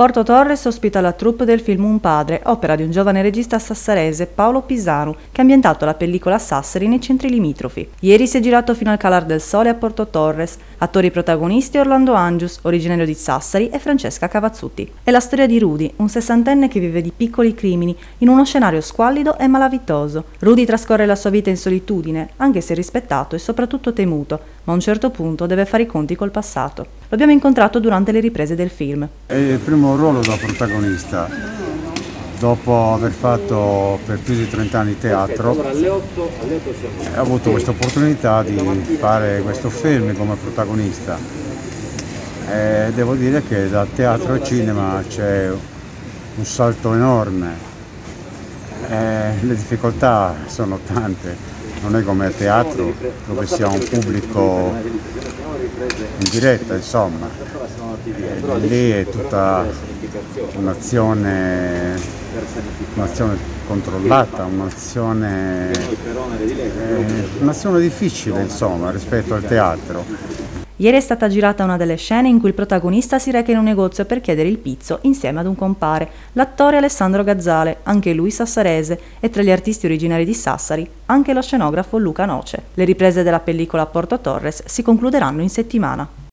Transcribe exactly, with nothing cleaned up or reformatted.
Porto Torres ospita la troupe del film Un padre, opera di un giovane regista sassarese, Paolo Pisanu, che ha ambientato la pellicola Sassari nei centri limitrofi. Ieri si è girato fino al calar del sole a Porto Torres. Attori protagonisti Orlando Angius, originario di Sassari, e Francesca Cavazzuti. È la storia di Rudy, un sessantenne che vive di piccoli crimini in uno scenario squallido e malavitoso. Rudy trascorre la sua vita in solitudine, anche se rispettato e soprattutto temuto, ma a un certo punto deve fare i conti col passato. Lo abbiamo incontrato durante le riprese del film. È il primo ruolo da protagonista, dopo aver fatto per più di trenta anni teatro, ho avuto questa opportunità di fare questo film come protagonista. E devo dire che dal teatro al cinema c'è un salto enorme, e le difficoltà sono tante, non è come a teatro dove si ha un pubblico in diretta, insomma, e lì è tutta un'azione un'azione controllata, un'azione eh, un'azione difficile, insomma, rispetto al teatro. Ieri è stata girata una delle scene in cui il protagonista si reca in un negozio per chiedere il pizzo insieme ad un compare, l'attore Alessandro Gazzale, anche lui sassarese, e tra gli artisti originari di Sassari anche lo scenografo Luca Noce. Le riprese della pellicola Porto Torres si concluderanno in settimana.